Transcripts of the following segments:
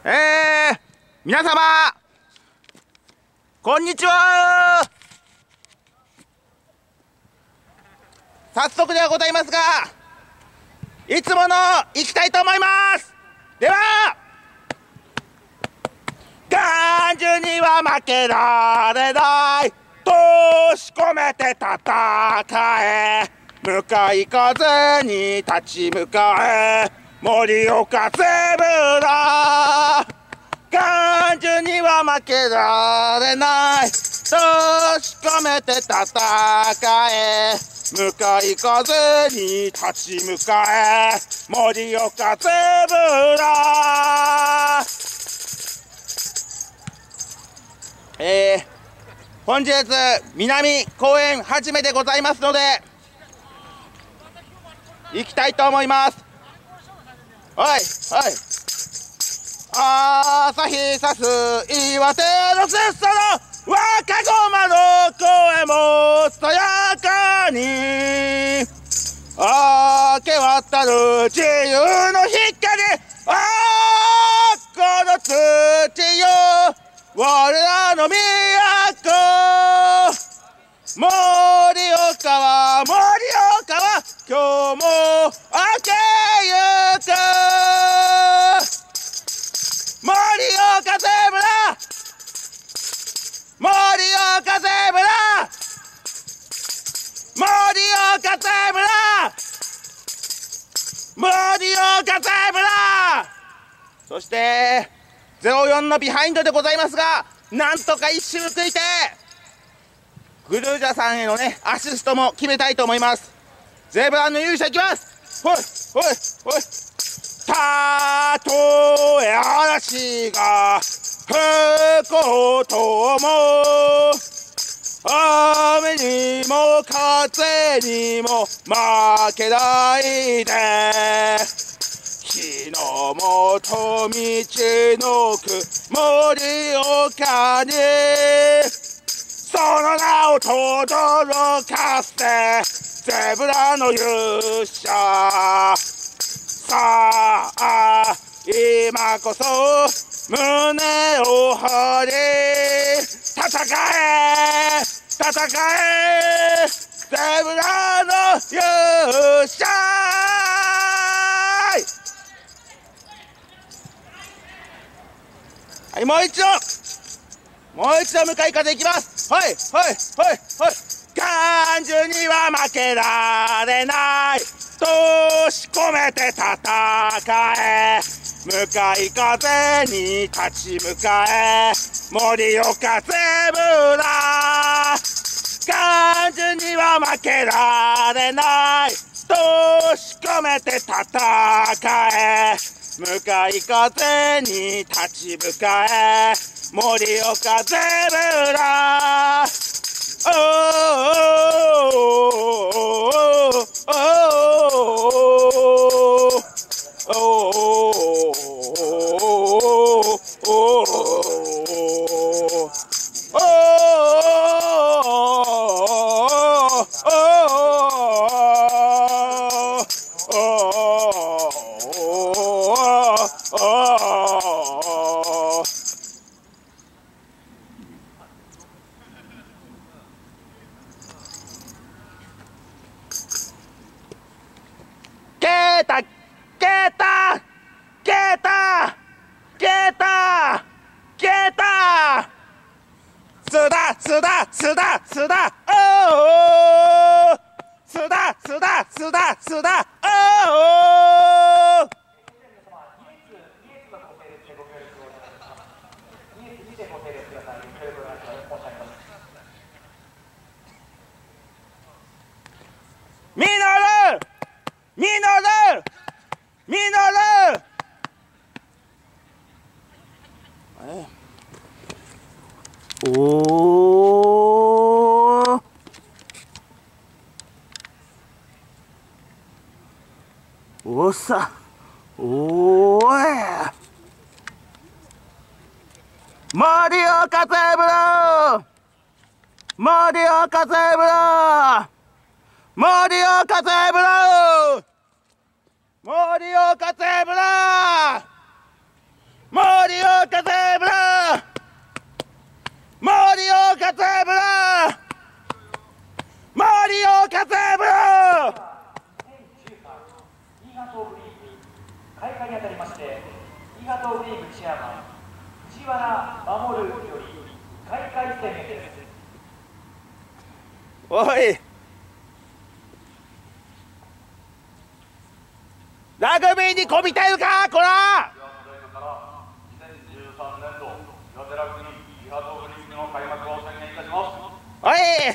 皆様こんにちは。早速ではございますが、いつもの行きたいと思います。では、感情には負けられない、通し込めて戦え、向かい風に立ち向かえ、盛岡ゼブラ。感情には負けられない、通し込めて戦え、向かい風に立ち向かえ、盛岡ゼブラ。本日南公園初めてございますので行きたいと思います。はいはい。朝日さす岩手のせっさの若駒の声もさやかに明け渡る自由の光、この土よ我らの都、盛岡は今日も明けゆく、盛岡ゼブラ、盛岡ゼブラ、盛岡ゼブラ、盛岡ゼブラ。そして0-4のビハインドでございますが、なんとか一周ついてグルージャさんへのねアシストも決めたいと思います。ゼブラの勇者いきます。ほいほいほい。たとえ嵐が吹こうとも、雨にも風にも負けないで、日の元道のく盛岡にその名を轟かせ、ゼブラの勇者。さあ今こそ胸を張り戦えゼブラの勇者。はい、もう一度向かい風いきます。はいはいはいはい。感情には負けられない、通し込めて戦え、向かい風に立ち向かえ、盛岡ゼブラ。感情には負けられない、通し込めて戦え、向かい風に立ち向かえ、盛岡ゼブラ。おーおーおーおーおおさおーい盛岡ゼブラ、盛岡ゼブラ、盛岡ゼブラ、盛岡ゼブラ、盛会にあたりまして、伊賀東リーグチェアマン、藤原守より開会宣言です。 おい、ラグビーにこびてるか、こら。 2013年度岩手ラグビー伊賀東部リーグの開幕を宣言いたします。 おい。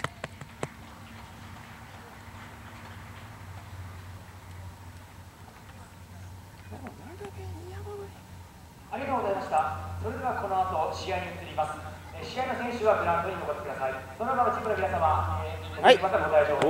ありがとうございました。それではこの後試合に移ります。試合の選手はグラウンドにお越しください。その他のチームの皆様、 はい。 またご退場。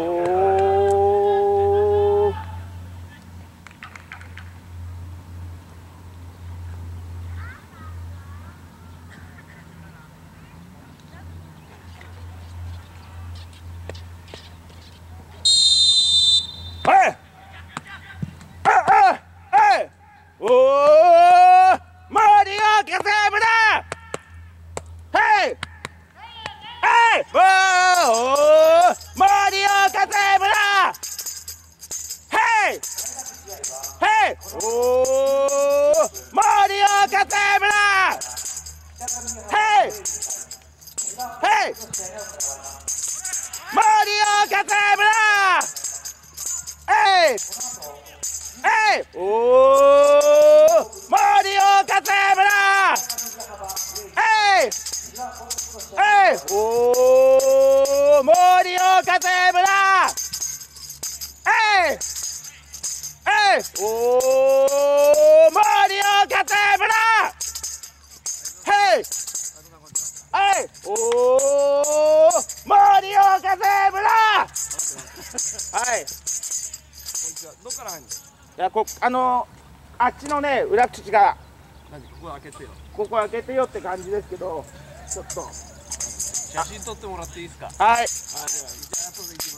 どっから入るの？ いや、あっちのね、裏口がここ開けてよ。 ここ開けてよって感じですけど、ちょっと写真撮ってもらっていいですか？ はい。 じゃあ後で行きます。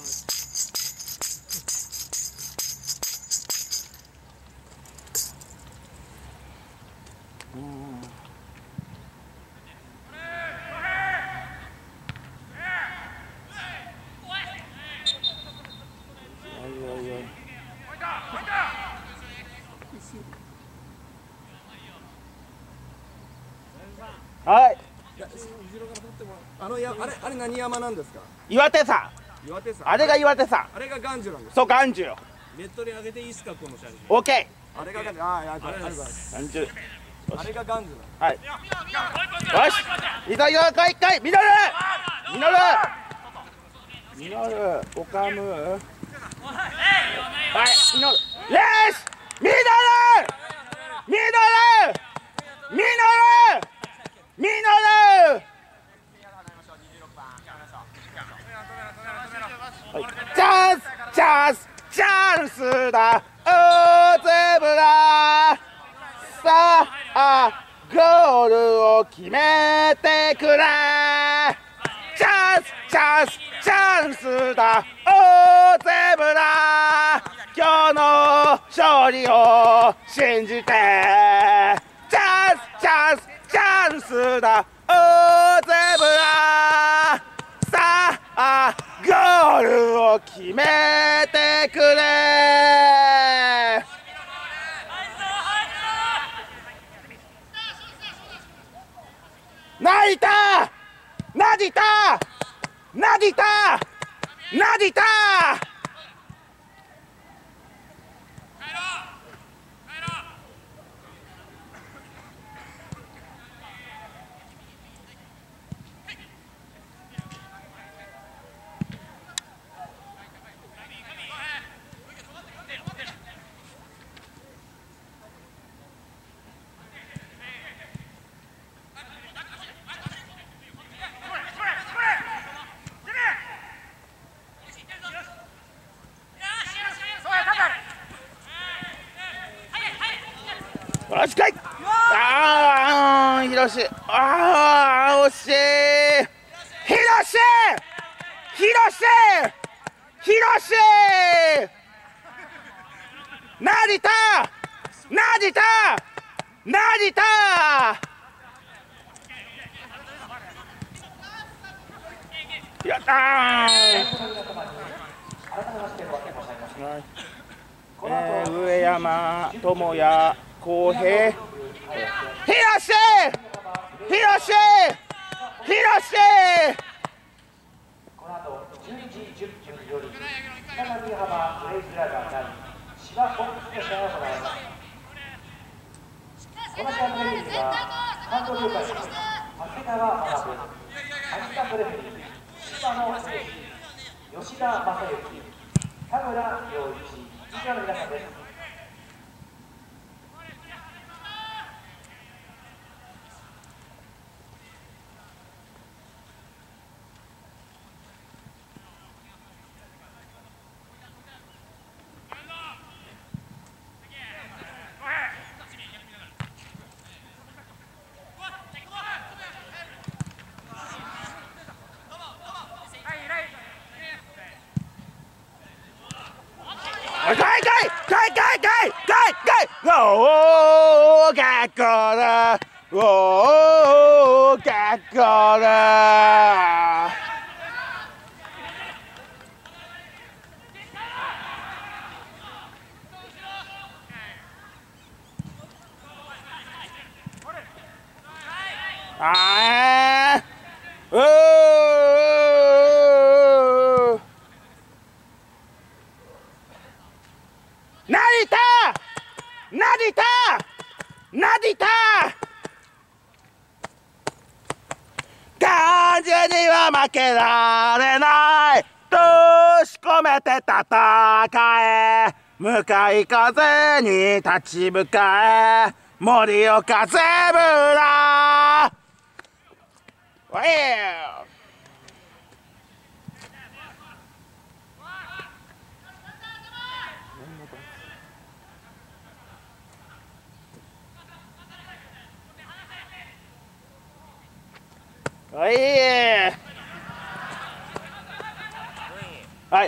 はい。 後ろから撮ってもらう。あれ何山なんですか？ 岩手山。 岩手山。 あれが岩手山。 あれが岩樹なんですか？ そう、岩樹よ。 ネットに上げていいですか、この写真？ オッケあれが岩樹。ありがとうございます。 ー。岩樹。 あれが岩樹なんです。 はい。よし。いざよ、一回、ミノル。オカム。はい、ミノル。よし。ミノル。チャンスだ、ゼブラ。さあ、ゴールを決めてくれ。チャンスだ、ゼブラ。今日の勝利を信じて。チャンスだ、ゼブラ。さあ、ゴールを決めてくれ。ナディタ。よし、かい。ひろし。惜しい。ひろし。ナディタ。やったー。上山、智也、 公平、広しこの後12時10分より北上浜ブレイズラガー対芝ホックスの試合が行われます。この試合のレフェリーは関東協会の長谷川学、アシスタントレフェリー芝野選手、吉田正幸、田村陽一、以上の皆さんです。 感じには負けられない。どし込めて戦え。向かい風に立ち向かえ。盛岡ゼブラ。おい。はい。はい。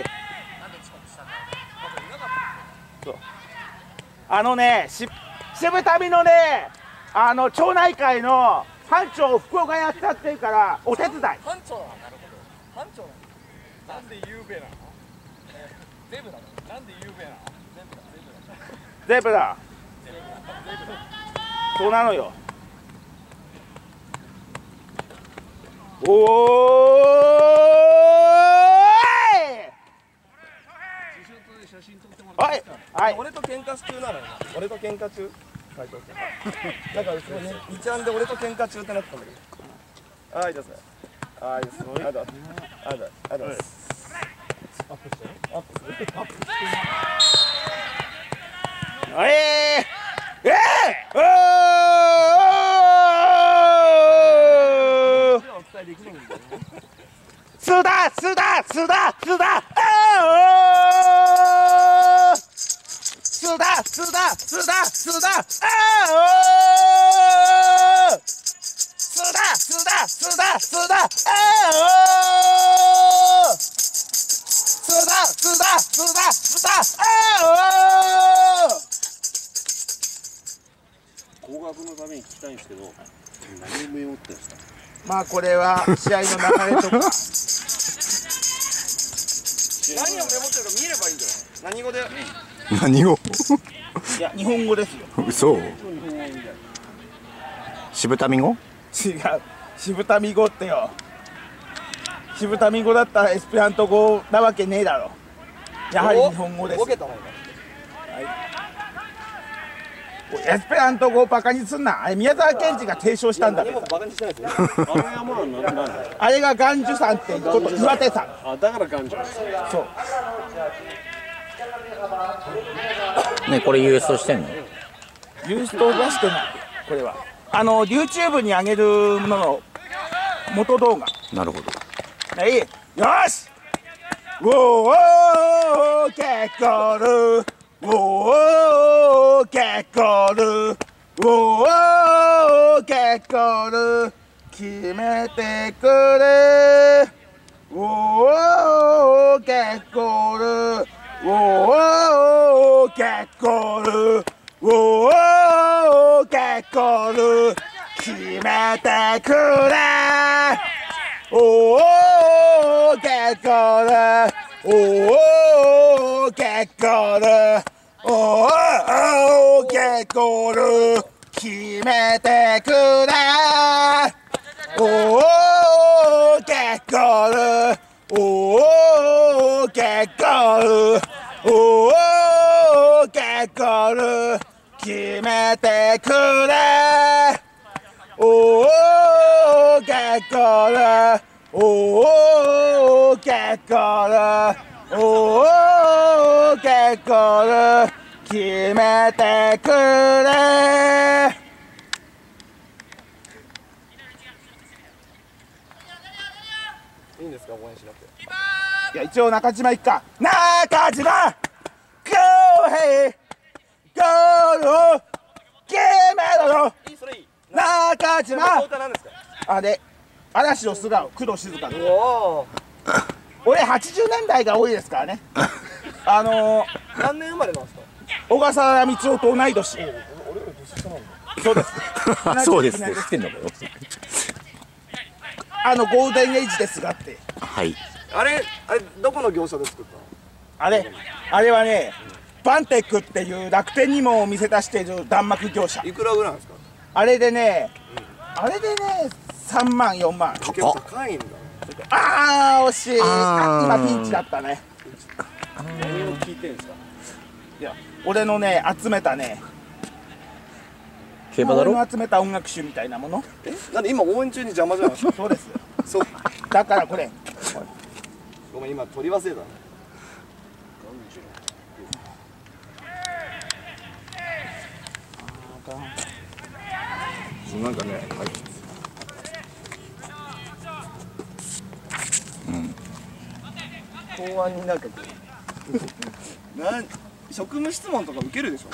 渋旅のね、町内会の班長を福岡やっちゃってるからお手伝い。 班長な、なるほど。班長なんでゆうべなの？ゼブラなんでゆうべなの？ ゼブラ。そうなのよ。おーい。 写真撮ってもらっていいですか？ はい。 俺と喧嘩中なのよ。俺と喧嘩中。なんかそこね、2ちゃんで俺と喧嘩中ってなったんだけど。はい、ですね。はい、です。ありがとうございます。アップして。アップして。 はい。須田須田須田須田須田須田須田須田須田須田須田須田須田須田須田須田高額のために聞きたいんですけど、何をメモってんですか？ まあこれは試合の流れとか何をメモってるか見えればいいんじゃない？何語で？ 何語？ いや日本語ですよ。 嘘？渋民語？ 違う、渋民語ってよ。渋民語だったらエスペラント語なわけねえだろ。やはり日本語です。エスペラント語をバカにすんな。あれ宮沢賢治が提唱したんだけど。 バカにしてないですよ。あれはまあなんだ。 あれが岩樹山ってこと岩手山。 あ、だから岩樹山。 そう。 ね、これユーストしてんの？ ユースト出してない。これはYouTube に上げるものの元動画。 なるほど。 はい、よし。ウォーケコル。ウォーケコル。ウォーケコル。決めてくれ。ウォーケコル。ウォーケコル。ウォーケコル。決めてくれ。おーケコル。おーケコル。おおーゲッゴール決めてくれおーゲッゴールおーゲッゴールおーゲッゴール決めてくれおーゲッゴールおーゲッゴールおーゲッゴール決めてくれいいんですか、応援しなくて。 いや一応中島行くか中島ゴーヘイゴールを決めろよいい、それいい。 中島この歌なんですか。 あれ嵐の素顔工藤静香のおお。 俺80年代が多いですからね何年生まれなんですか。 小笠原光雄と同い年俺より年下なんだ。 そうですそうですね知ってんのかよ。 ゴールデンエイジですがってはい。 あれどこの業者で作ったの。 あれはねバンテックっていう楽天にも店出している弾幕業者いくらぐらいなんですか。 あれでね3万4万結構高いんだ。 あー惜しいあー今ピンチだったね何を聞いてんですか。 いや俺のね集めたね競馬だろ。 俺の集めた音楽集みたいなものなんで今応援中に邪魔じゃないですか。 そうですそう。 だからこれごめん今取り忘れた。なんかね、はい。公安になんかこう職務質問とか受けるでしょ。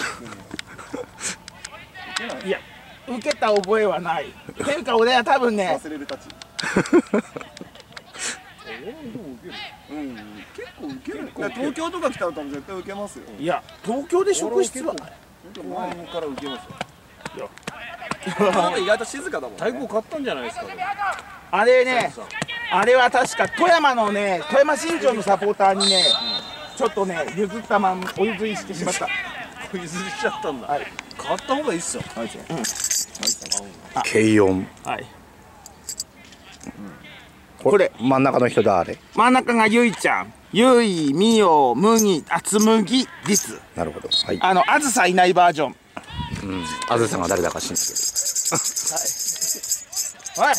受けない。 いや受けた覚えはないっていうか俺は多分ね忘れるたち。うん、結構受ける。東京とか来たら多分絶対受けますよ。 いや東京で職質はない前から受けますよ。 いや意外と静かだもんね。 太鼓買ったんじゃないですか。 あれねあれは確か富山新庄のサポーターにねちょっとね譲ったまんお譲りしてしまった譲りしちゃったんだ。 はい買った方がいいっすよ。 軽音。 はいこれ真ん中の人誰？ 真ん中がゆいちゃんゆいみお麦つむぎりつなるほど。はい。 あずさいないバージョンあずさんが誰だか知んないけはい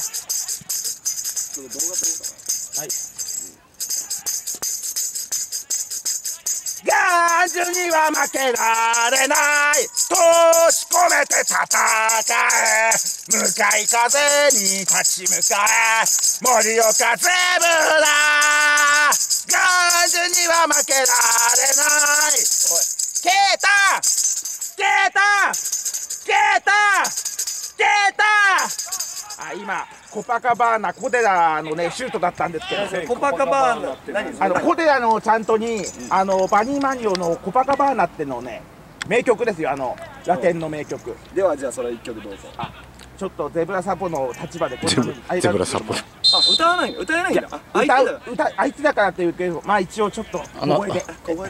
ガージュには負けられないとし込めて戦え向かい風に立ち向かえ盛岡ゼブラガージュには負けられないケータケータケータケータ今コパカバーナ小寺のねシュートだったんですけどコパカバーナって何？ 小寺のちゃんとにバニーマニオのコパカバーナってのね名曲ですよラテンの名曲ではじゃあそれ一曲どうぞ。 ちょっとゼブラサポの立場でこんなど。 風にゼブラサポ。 歌わないの？歌えないんだ。 あいつだからって言うけどまあ一応ちょっと小声で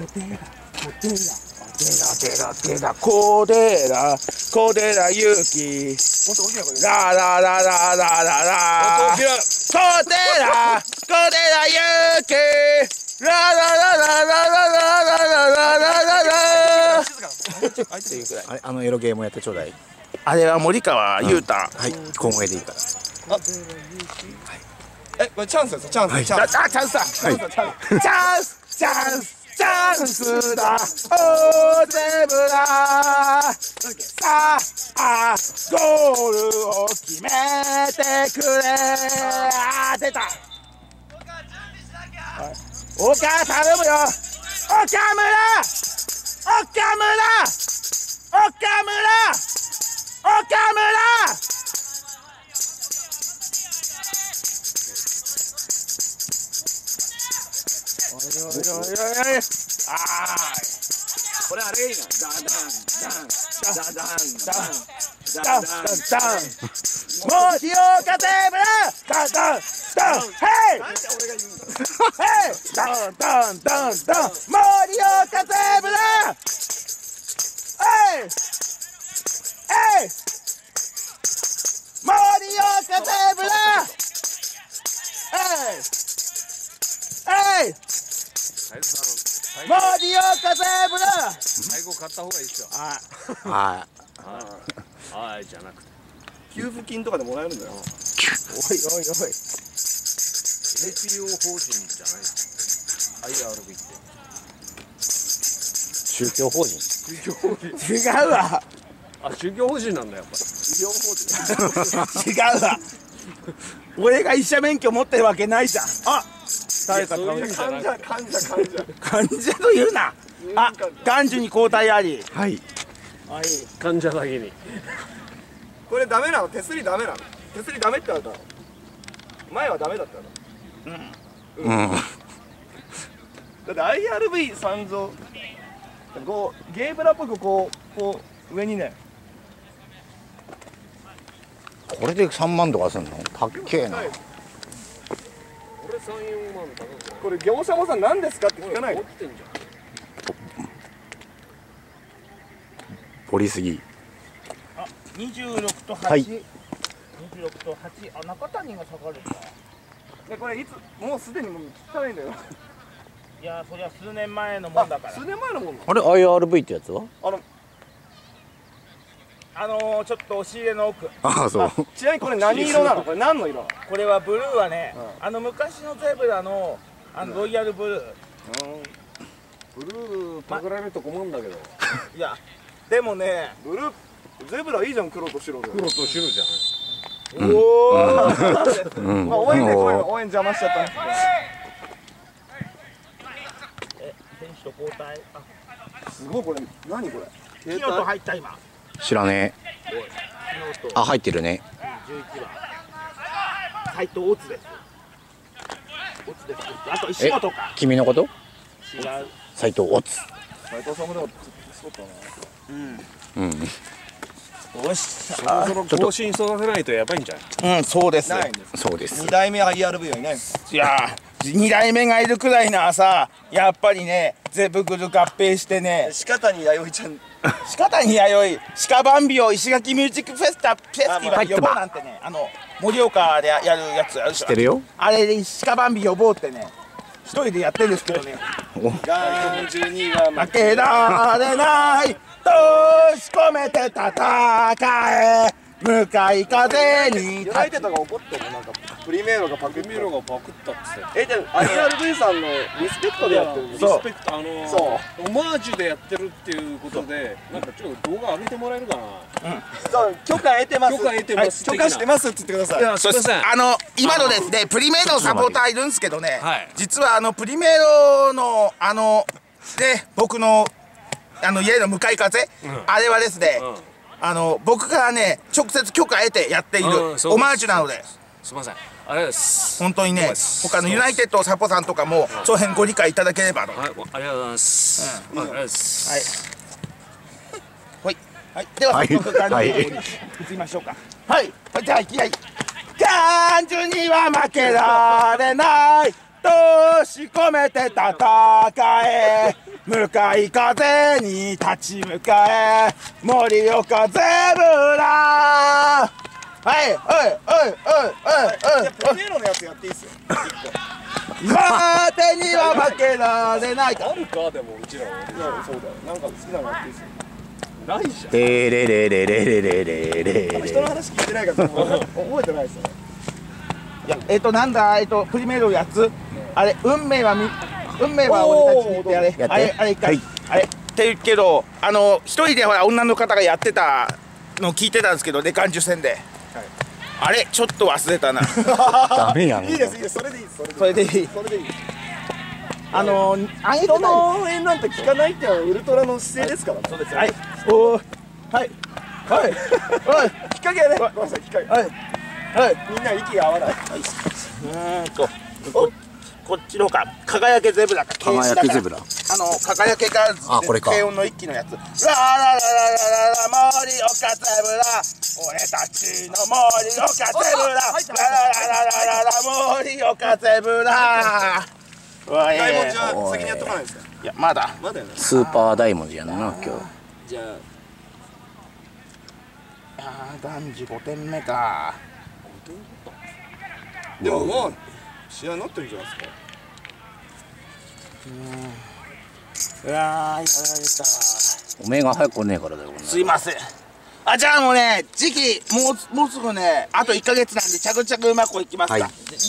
小寺ゆきラララララララ小寺ゆきララララララララララあれエロゲームやってちょうだい。 あれは森川優太はい。小声でいいから。 これチャンスですよ。チャンス。チャンス。 チャンスだチャンスだおゼブラさあゴールを決めてくれ出た岡頼むよ岡村これあれいいな。ダンダンダンダンダンダンダン。 盛岡ゼブラダンダンダンヘイヘイダンダンダンダン盛岡ゼブラ盛岡ゼブラ盛岡ゼブラ最後買った方がいいですよ。 ははいじゃなくて。 給付金とかでもらえるんだよ。 おいおいおい NPO 法人じゃないですか。IRB って。 宗教法人。 宗教法人。 違うわあ、宗教法人なんだやっぱり。 医療法人。 違うわ俺が医者免許持ってるわけないじゃん。あ誰かそういう意味じゃなくて。 患者。 患者と言うな。あ眼中に交代あり。 はい。 はい患者だけに。 これダメなの？手すりダメなの？手すりダメって言われたの？前はダメだったの？ うん。 だって IRV 三蔵こうゲーブラっぽくこう上にね。 これで3万とかすんの？たっけえな。 はいこれ3、4万高くない？ これ業者もさ何ですかって聞かないの？ 落ちてんじ掘りすぎ。 あ26と8、 はい 26と8あ中谷が下がるか。 でこれいつもうすでにもう汚いんだよ。 いやそりゃ数年前のもんだから。 数年前のもんなの？ あれ IRV ってやつは？ ちょっと押し入れの奥。 ああそう。 ちなみにこれ何色なの？これ何の色なの？ これはブルーはね、昔のゼブラのロイヤルブルー。 ブルーパクられると困るんだけど。 いやでもね、 ブルーゼブラいいじゃん黒と白で。 黒と白じゃない。 おお。 うん。 まあ応援でこういうの応援邪魔しちゃったんですけど。 選手と交代。 すごいこれ何これ？ キノと入った今。 知らねえ。 キノとあ入ってるね。 11番。斉藤オツです。オツです。あと石本か。 君のこと？ 違う。 斉藤オツ。 斉藤さんもでもそうかな。 うん。 よし。 そろそろ更新育てないとやばいんじゃない？ そうです。 ないんです。 そうです 2。代目 IRV はいないんですか？ いや2代目がいるくらいならさ、やっぱりねゼブグル合併してね、 鹿谷弥生ちゃん鹿谷弥生鹿バンビを石垣ミュージックフェスティバル呼ぼうなんてね、盛岡でやるやつある知ってるよ。 あれで鹿バンビ呼ぼうってね一人でやってるんですけどね、 が42が負けられないとし込めて戦え向かい風にユナイテッドが怒ってるなんかプリメーロがパクってミロがパクったっつって。 じゃあ IRV さんのリスペクトでやってるんですそうリスペクトそうオマージュでやってるっていうことでなんかちょっと動画上げてもらえるかな。 そう許可得てます許可得てます許可してますって言ってくださいいやすいません。 今のですねプリメイドのサポーターいるんですけどね、 はい実はプリメイドのね僕の家の向かい風、あれはですね、僕からね直接許可得てやっているオマージュなので、 すみません。ありがとうございます。 本当にね他のユナイテッドサポさんとかもその辺ご理解いただければと。 はい、ありがとうございます。ありがとうございます。 はいはいでははい早速感じに移りましょうか。はいじゃあいきなり感情には負けられないとし込めて戦え向かい風に立ち向かえ盛岡ゼブラはいおいおいおいおいおいじゃあプリメーロのやつやっていいっすよ待てには負けられないかあるかでもうちらは。 いやそうだよなんか好きなのやっていいっすよないじゃん。 レレレレレレレレレ人の話聞いてないから覚えてないですよねいやなんだプリメールやつあれ運命は俺たちにってあれやってあれかはいあれって言うけど一人でほら女の方がやってたの聞いてたんですけどね感受戦で、あれちょっと忘れたなダメやん。 いいですいいですそれでいいですそれでいいそれでいいあげて人ないの応援なんて聞かないってのはウルトラの姿勢ですからそうですはいおーはいはいきっかけはねごめんなさいきっかけはいはいみんな息が合わないこっちの方か輝けゼブラか輝けゼブラ。 輝けがあこれか低音の一気のやつラララララララ盛岡ゼブラ俺たちの盛岡ゼブラララララララ盛岡ゼブラ大文字は先にやっとかないですかいやまだまだよねスーパー大文字やんな今日。 じゃあ男児5点目か。 でもまあ試合になってるんじゃないですか。 うわー、やられた。 おめえが早く来ねえからだよ。 すいません。あ、じゃあもうね、時期もうすぐね、あと1ヶ月なんで着々うまくいきますか。 はい。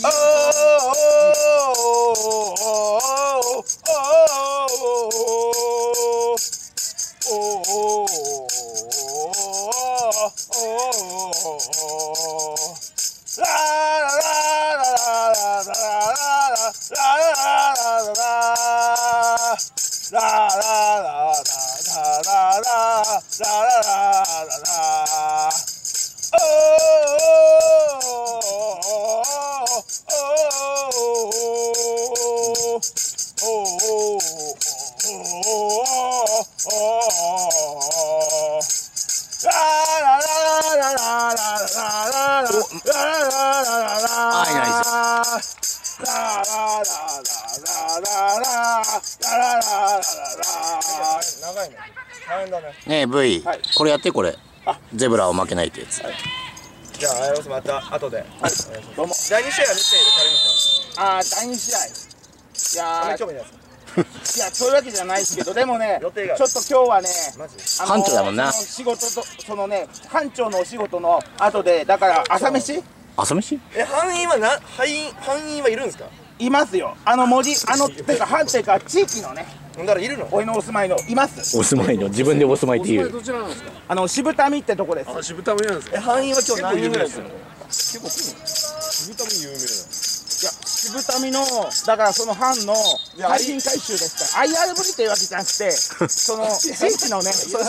長いね。大変だね。 ねえ V、 はいこれやってこれ。ゼブラを負けないってやつ。 じゃあ、また後で。 どうも。 第2試合は見ている第2試合。いや彼ー、 興味ないですか。 いや、そういうわけじゃないですけど、でもね、ちょっと予定が今日はね、 マジ。 班長だもんなその仕事と、そのね、班長のお仕事の後で、だから朝飯朝飯？ 範囲はいるんですか。 いますよ。てか、班っていうか、地域のね、 だからいるの。 俺のお住まいの、います。 お住まいの、自分でお住まいっていう。 どちらなんですか？ 渋民ってとこです。 渋田なんですか？ 範囲は今日何人ぐらいですか。 結構渋田も有名だ。 いや、渋民の、だからその班の廃品回収ですから、IRV っていうわけじゃなくて、その地域のね、 IRV でも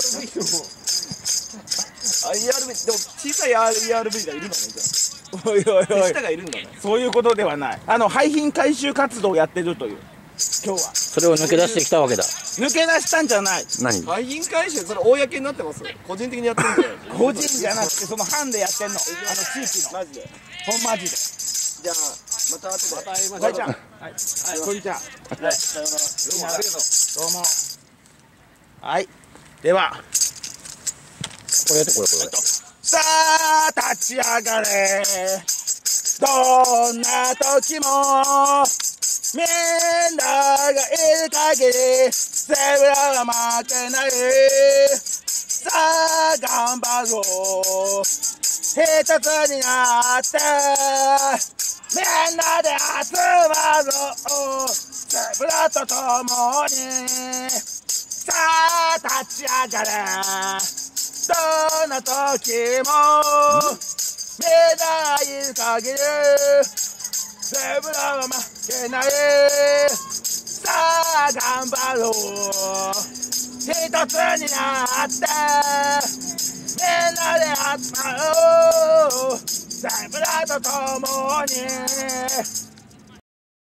小さい IRV がいるのね。じゃおいおいあおい、 下がいるんだね。 そういうことではない。廃品回収活動をやってるという、今日は。 それを抜け出してきたわけだ。 抜け出したんじゃない。 何？ 廃品回収それ公になってます。個人的にやってるんだよ。 個人じゃなくて、その班でやってんの。地域の。 マジで。 ほんまじで。 じゃあまた後で。 また会いましょう。 バイちゃん。はい、こんにちは。 さようなら。 どうもありがとう。 どうも。はい。では、 これやってこれ。 さあ、立ち上がれ。どんな時も、みんながいる限り、ゼブラは負けない。さあ、頑張ろう。一つになって、みんなで集まろう。ゼブラと共に、さあ、立ち上がれ。どんな時もみんながいる限りゼブラは負けない。さあ頑張ろう。一つになってみんなで集まろう。ゼブラと共に